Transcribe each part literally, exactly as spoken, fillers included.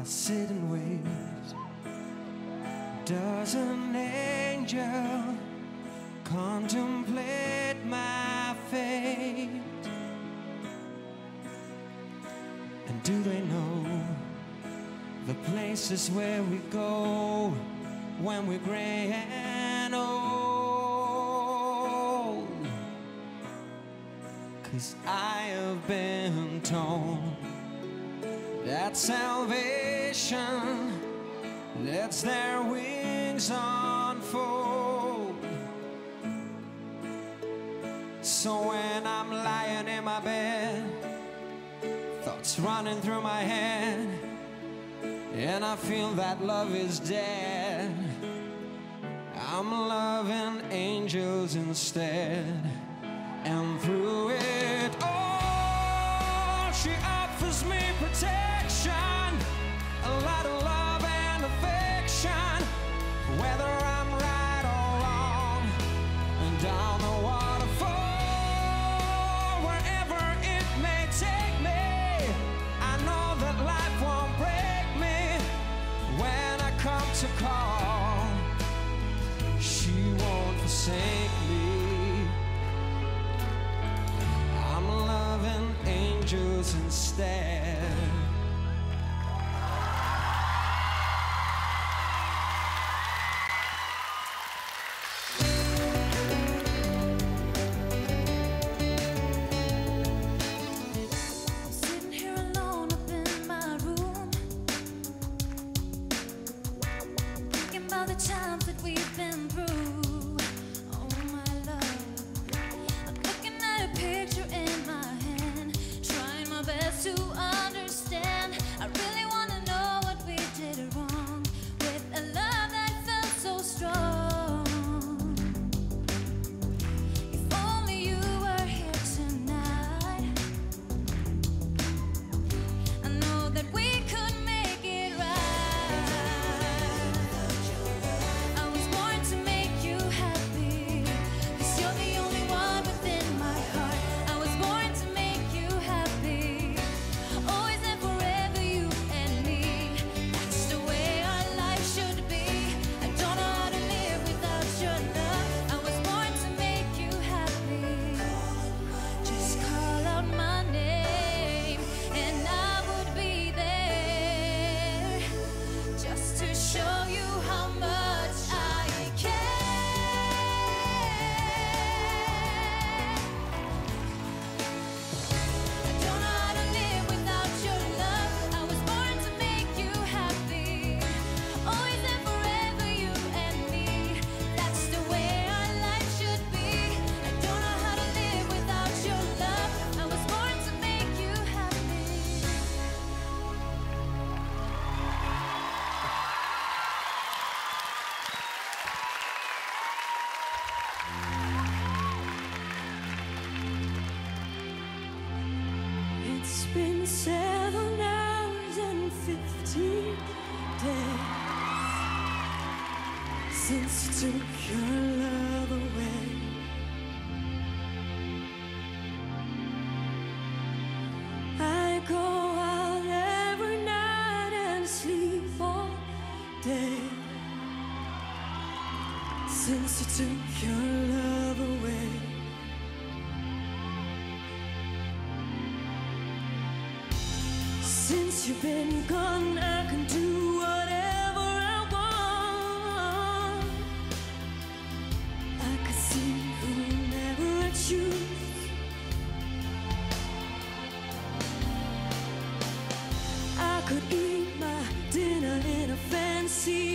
I sit and wait. Does an angel contemplate my fate? And do they know the places where we go when we're gray and old? 'Cause I have been told that salvation lets their wings unfold. So when I'm lying in my bed, thoughts running through my head, and I feel that love is dead, I'm loving angels instead. And through it all, she offers me protection, a lot of love and affection, whether I'm right or wrong, and down the waterfall, wherever it may take me, I know that life won't break me. When I come to call, she won't forsake me. I'm loving angels instead. The times that we've been through, oh my love, I'm looking at a picture in my hand, trying my best to understand. I really want to know what we did wrong with a love that felt so strong. If only you were here tonight, I know that we could make it right. It's been seven hours and fifteen days since you took your love away. I go out every night and sleep all day since you took your love away. Since you've been gone, I can do whatever I want. I could see whomever I choose. I could eat my dinner in a fancy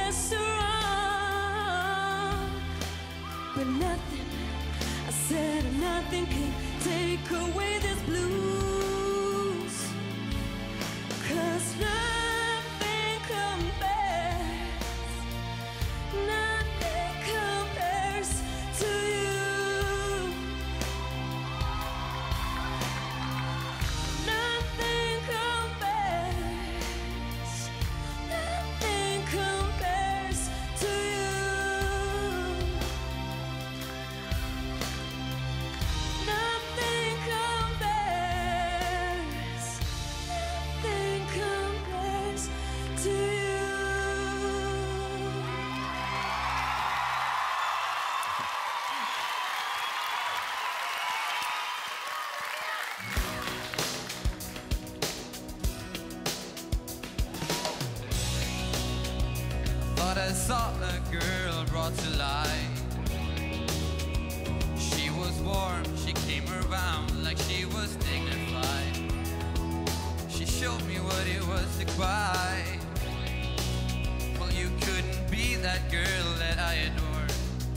restaurant, but nothing, I said nothing can take away this blues. 'Cause nothing compares, nothing compares to you. Nothing compares, nothing compares to you. Nothing compares. I saw a girl brought to life. She was warm, she came around like she was dignified. She showed me what it was to cry. Well, you couldn't be that girl that I adored.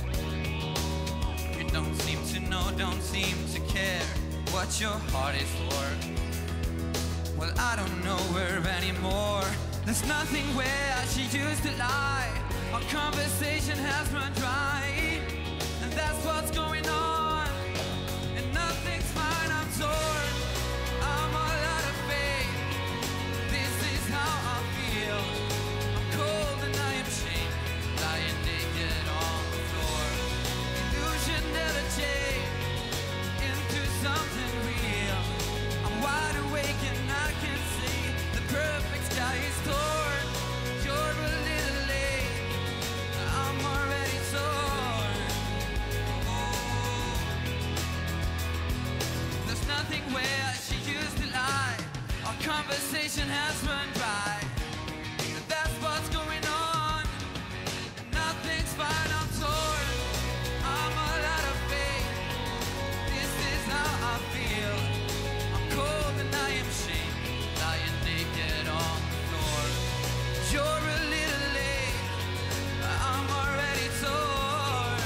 You don't seem to know, don't seem to care what your heart is for. Well, I don't know her anymore. There's nothing where she used to lie. Our conversation has run dry, and that's what's going on. And nothing's fine, I'm torn, I'm all out of faith. This is how I feel. I'm cold and I am shamed, lying naked on the floor. Illusion never changed into something real. I'm wide awake and I can see the perfect sky is torn. You're a little late, I'm already torn. Oh. There's nothing where she used to lie. Our conversation has run dry. That's what's going on. Nothing's fine, I'm torn, I'm all out of faith. This is how I feel. I'm cold and I am shamed, lying naked on the floor. You're a little late, I'm already torn.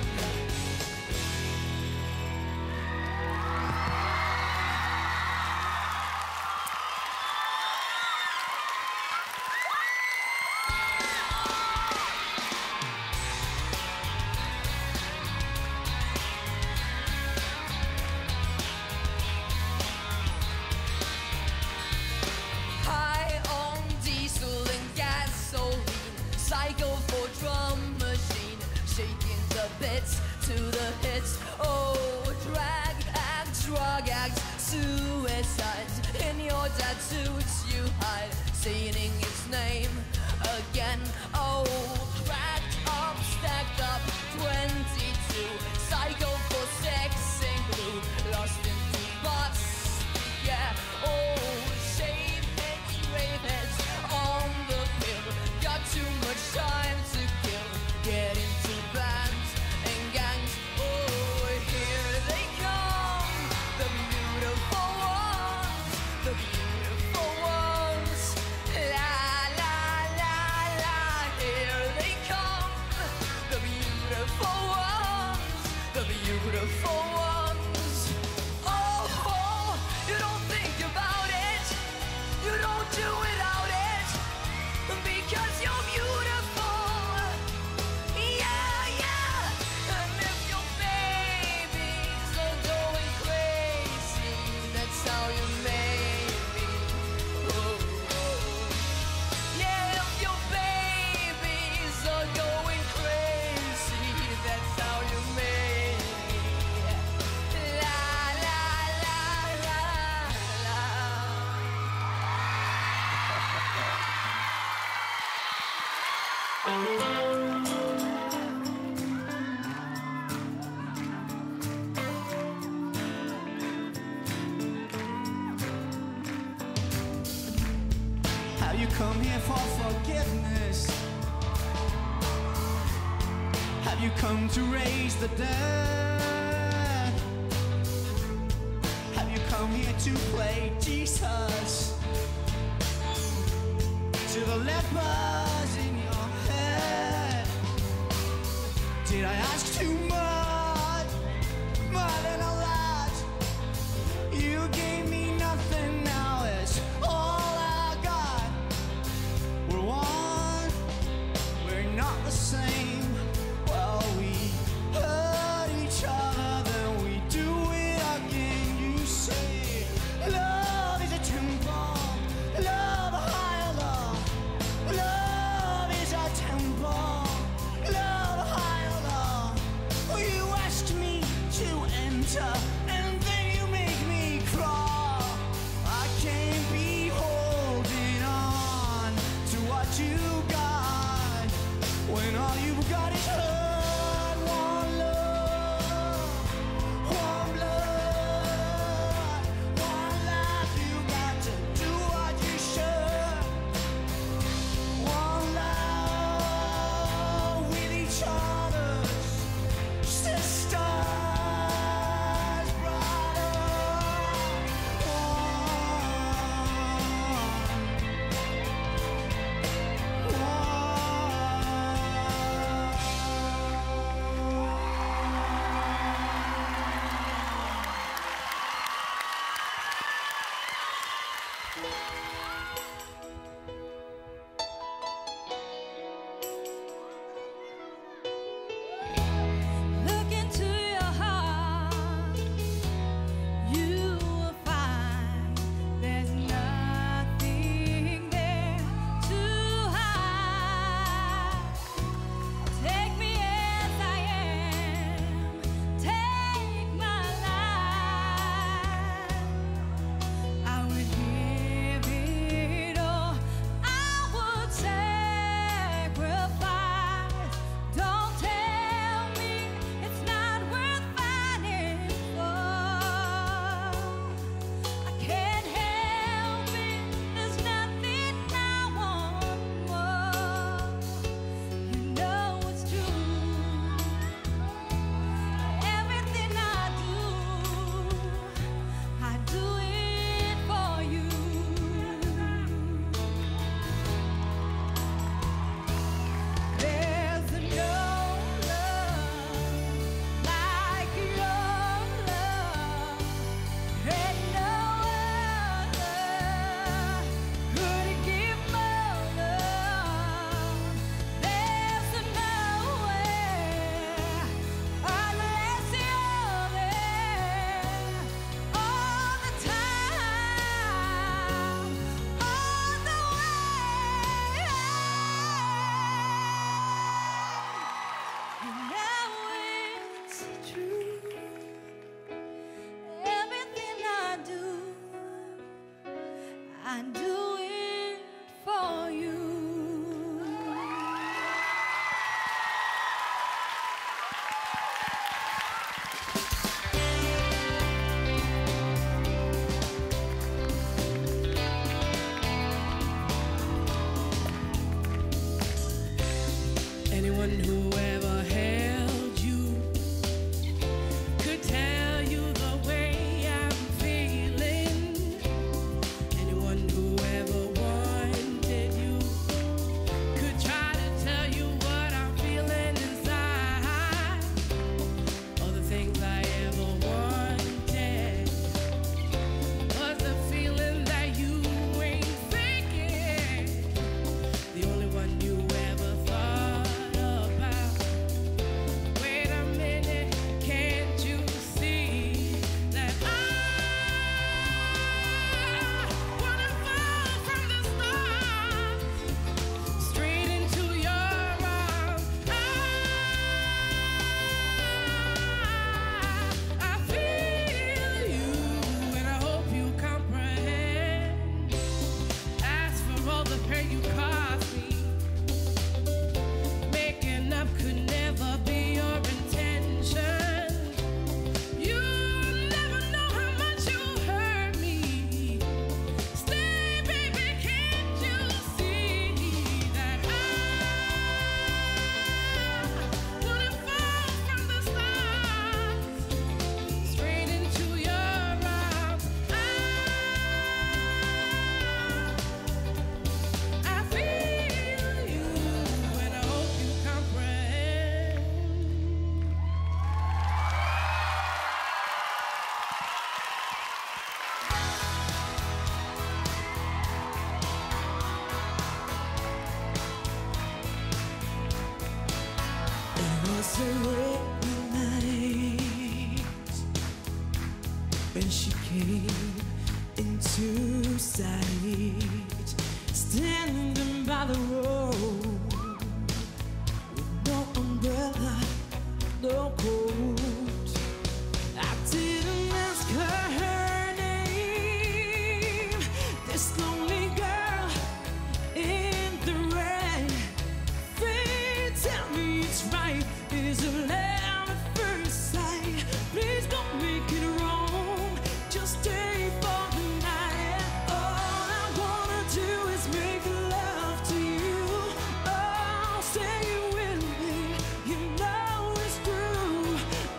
High on diesel and gasoline, cycle for drum machine, shaking the bits to the hits. Oh, drag act, drug act, suicide. In your tattoos you hide, saying his name again. Oh, cracked up, stacked up, twenty-two, cycle for sex and glue, lost in two butts. Yeah, oh, shave heads, rave heads on the pill. Got too much time to kill. Get into bands and gangs. Oh, here they come, the beautiful ones, the beautiful ones. La la la la, here they come, the beautiful ones, the beautiful ones. Oh, oh, you don't think about it, you don't do without it, because you're beautiful. Yeah, yeah. And if your babies are going crazy, that's how you made me. Oh, oh. Yeah, if your babies are going crazy, that's how you made me. La la la la la. Have you come here for forgiveness? Have you come to raise the dead? Have you come here to play Jesus to the lepers in your head? Did I ask too much? More than a lot. You gave me nothing, now it's all I got. We're one, we're not the same. Well, we hurt each other, then we do it again. You say love is a temple, love a higher love, love Look into your heart, you will find there's nothing there to hide. Take me as I am, take my life. I would give it all, I would sacrifice. Don't tell me it's not worth fighting for. I can't help it, there's nothing I want more. You know it's true. Everything I do, I do it for you. There's no love like your love, and no other could give more love. There's nowhere unless you're there all the time, all the way. You know it's true. Everything I do, I do it for you. Anyone who ever held you could tell you the way I'm feeling. Anyone who ever wanted you could try to tell you what I'm feeling inside. All the things I ever wanted was the feeling that you ain't faking. The only one you ever thought about. Wait a minute, can't you see that I wanna fall from the stars straight into your arms? I, I feel you, and I hope you comprehend. As for all the pain you caused me, making up could never be your intention. You never know how much you hurt me. Stay, baby, can't you see that I wanna fall from the stars straight into your arms? I, I feel you, and I hope you comprehend. It was a rainy night when she came into sight, standing by the road with no umbrella, no coat. I didn't ask her her name, this lonely girl in the rain. Fate, tell me it's right. Is it love at first sight? Please don't make it wrong. Just stay for the night. All I wanna do is make love to you. Oh, stay with me. You know it's true.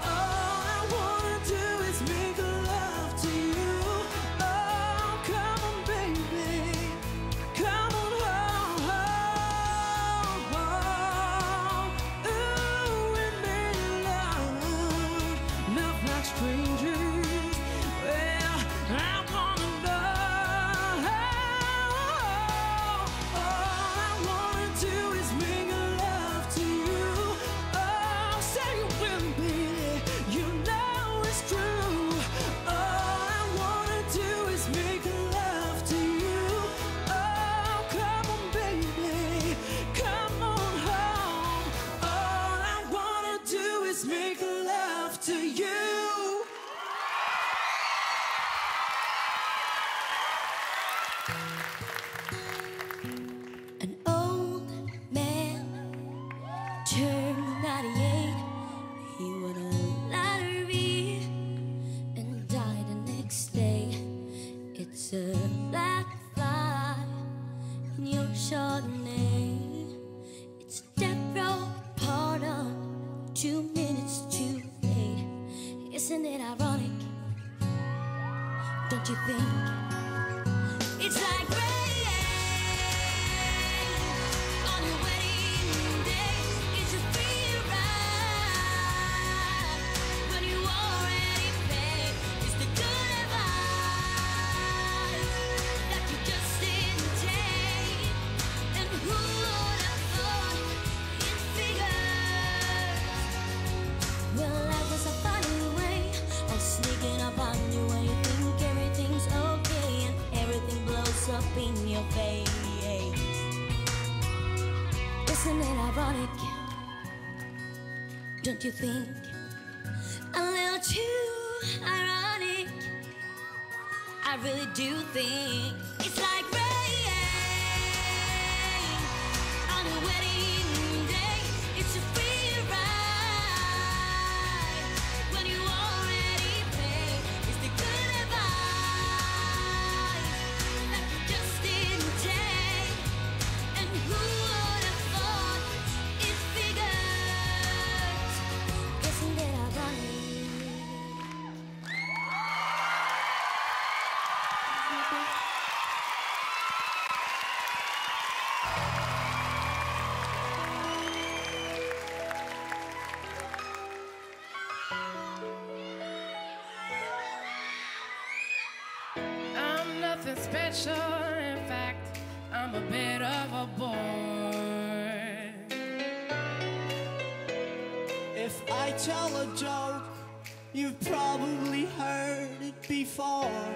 An old man turned ninety-eight. He won a lottery and died the next day. It's a black fly in your Chardonnay. It's a death row pardon, two minutes too late. Isn't it ironic? Don't you think? It's like rain on your wedding day. It's a free ride when you already paid. It's the good advice that you just didn't take. And who would have thought it figures? Well, life is a funny way of sneaking up on you when you think everything's okay and everything blows up in your face. Isn't it ironic? Don't you think? A little too ironic. I really do think it's like rain on a wedding day. It's a free ride when you already paid. It's the good advice that you just didn't take. And who would have thought it figures? Isn't it ironic? I'm nothing special, in fact, I'm a bit of a bore. If I tell a joke, you've probably heard it before.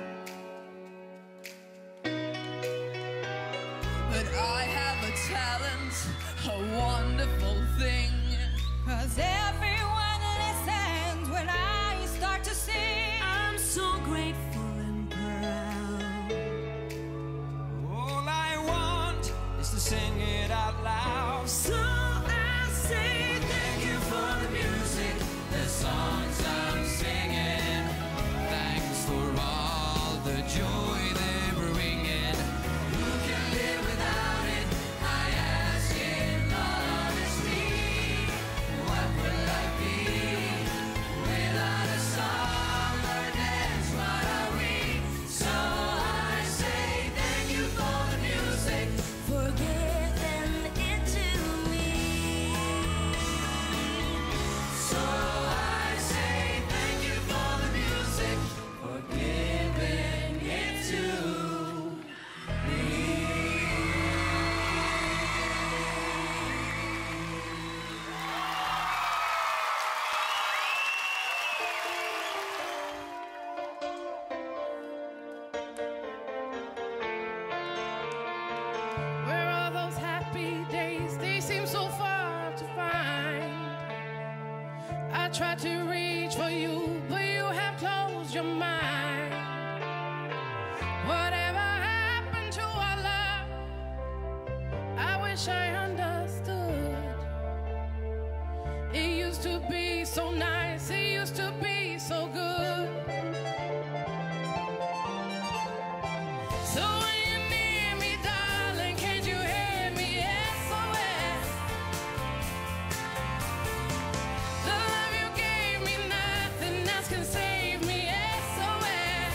But I have a talent, a wonderful thing. 'Cause everyone listens when I start to sing. I'm so grateful and proud. All I want is to sing it out loud. So I say thank you for the music, The songs I'm singing, thanks for all the joy they're bringing. Who can live without it? I ask in honesty. What would life be without a song or dance? What are we? So I say thank you for the music. for giving it to me. So I say thank you for the music, for giving it to me. Where are those happy days? They seem so far to find. I tried to reach for you, but you have closed your mind. Whatever happened to our love? I wish I understood. It used to be so nice, it used to be so good. So when you're near me, darling, can't you hear me? S O S. The love you gave me, nothing else can save me. S O S.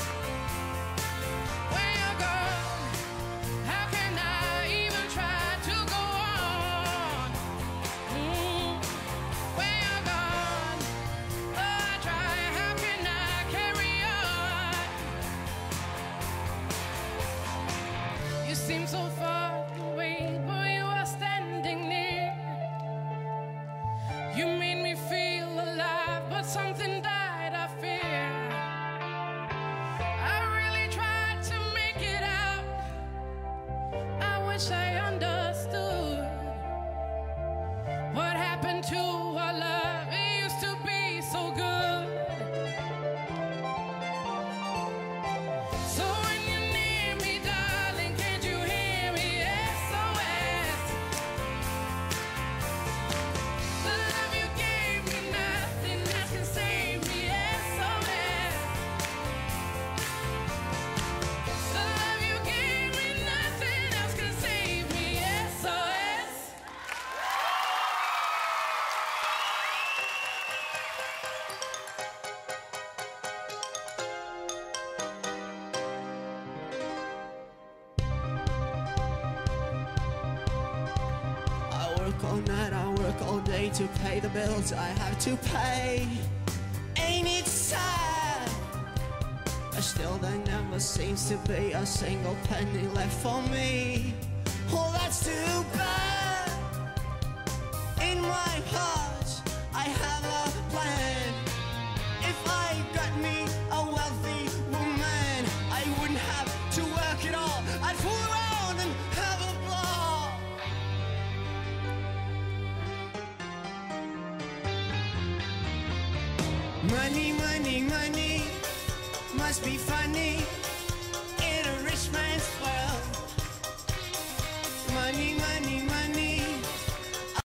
When you're gone, how can I even try to go on? Mm. When you're gone, oh, I try. How can I carry on? You seem so far away, but you are standing near. You made me feel alive, but something died, I fear. I really tried to make it out. I wish I understood what happened to our love. It used to be so good. So when you're near me, darling, work all night, I work all day to pay the bills I have to pay. Ain't it sad? But still there never seems to be a single penny left for me. Oh, that's too bad. In my heart I have a plan. If I got me a wealthy woman, I wouldn't have to work at all. I'd fool around and have a ball. Money, money, money must be funny.